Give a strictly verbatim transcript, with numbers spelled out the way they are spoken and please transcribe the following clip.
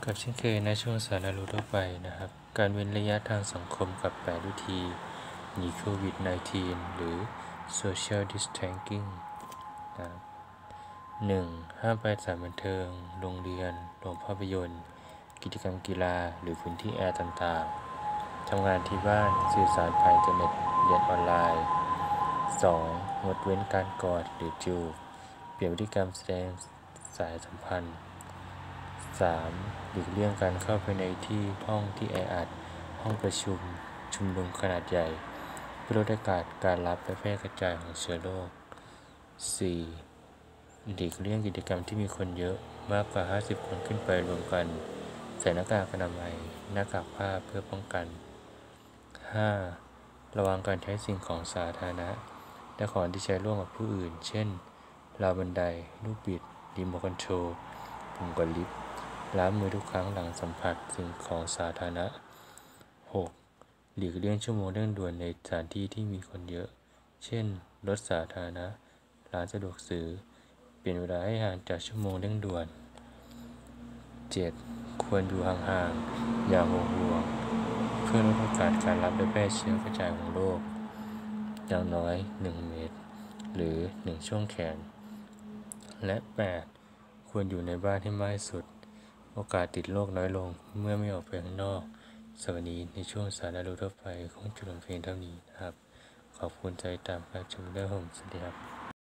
กับเช่นเคยในช่วงสาระรู้ทั่วไปนะครับการเว้นระยะทางสังคมกับแปดวิธีหนีโควิด สิบเก้า หรือ Social Distancing นะครับหนึ่งห้ามไปสถานบันเทิงโรงเรียนโรงภาพยนตร์กิจกรรมกีฬาหรือพื้นที่แอร์ต่างๆทำงานที่บ้านสื่อสารผ่านอินเทอร์เน็ตเรียนออนไลน์ สองงดเว้นการกอดหรือจูบเปลี่ยนพฤติกรรมแสดงสายสัมพันธ์ สามหลีกเลี่ยงการเข้าไปในที่ห้องที่แออัดห้องประชุมชุมนุมขนาดใหญ่เพื่อลดโอกาสการรับและแพร่กระจายของเชื้อโรค สี่หลีกเลี่ยงกิจกรรมที่มีคนเยอะมากกว่าห้าสิบคนขึ้นไปรวมกันใส่หน้ากากอนามัยหน้ากากผ้าเพื่อป้องกัน ห้าระวังการใช้สิ่งของสาธารณะและของที่ใช้ร่วมกับผู้อื่นเช่นราวบันไดลูกบิดรีโมทคอนโทรลปุ่มกดลิฟต์ล้างมือทุกครั้งหลังสัมผัสสิ่งของสาธารณะ หกหลีกเลี่ยงชั่วโมงเร่งด่วนในสถานที่ที่มีคนเยอะเช่นรถสาธารณะร้านสะดวกซื้อเปลี่ยนเวลาให้ห่างจากชั่วโมงเร่งด่วน เจ็ดควรอยู่ห่างๆอย่าห่วงๆเพื่อลดโอกาสการรับและแพร่เชื้อกระจายของโรคอย่างน้อยหนึ่งเมตรหรือหนึ่งช่วงแขนและแปดควรอยู่ในบ้านให้มากที่สุดโอกาสติดโรคน้อยลงเมื่อไม่ออกไปข้างนอกสวัสดีในช่วงสาระรู้ทั่วไปของจุดลงเพลงเท่านี้นะครับขอบคุณใจตามการชมด้วยผมสวัสดีครับ